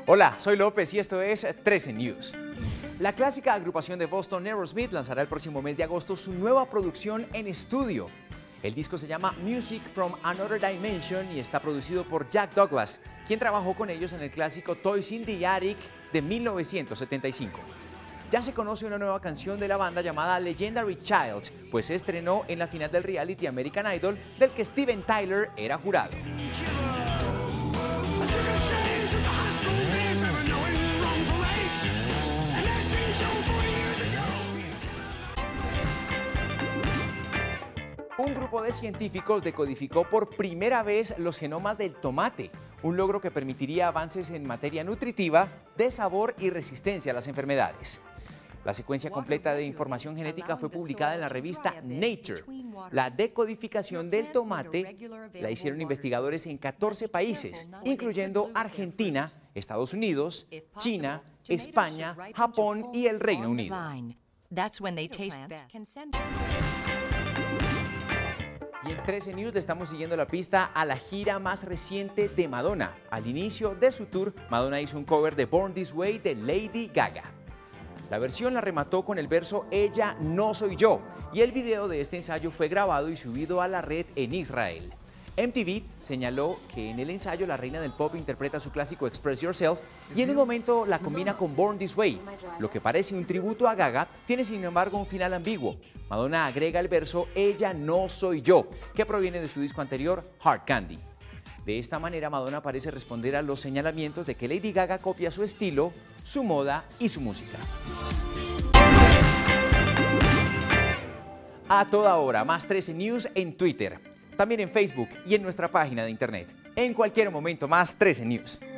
Hola, soy López y esto es 13 News. La clásica agrupación de Boston Aerosmith lanzará el próximo mes de agosto su nueva producción en estudio. El disco se llama Music from Another Dimension y está producido por Jack Douglas, quien trabajó con ellos en el clásico Toys in the Attic de 1975. Ya se conoce una nueva canción de la banda llamada Legendary Child, pues se estrenó en la final del reality American Idol, del que Steven Tyler era jurado. Un grupo de científicos decodificó por primera vez los genomas del tomate, un logro que permitiría avances en materia nutritiva, de sabor y resistencia a las enfermedades. La secuencia completa de información genética fue publicada en la revista Nature. La decodificación del tomate la hicieron investigadores en 14 países, incluyendo Argentina, Estados Unidos, China, España, Japón y el Reino Unido. Y en 13 News le estamos siguiendo la pista a la gira más reciente de Madonna. Al inicio de su tour, Madonna hizo un cover de Born This Way de Lady Gaga. La versión la remató con el verso Ella no soy yo, y el video de este ensayo fue grabado y subido a la red en Israel. MTV señaló que en el ensayo la reina del pop interpreta su clásico Express Yourself y en un momento la combina con Born This Way. Lo que parece un tributo a Gaga tiene sin embargo un final ambiguo. Madonna agrega el verso Ella no soy yo, que proviene de su disco anterior Hard Candy. De esta manera Madonna parece responder a los señalamientos de que Lady Gaga copia su estilo, su moda y su música. A toda hora, más 13 News en Twitter. También en Facebook y en nuestra página de internet. En cualquier momento, más 13 News.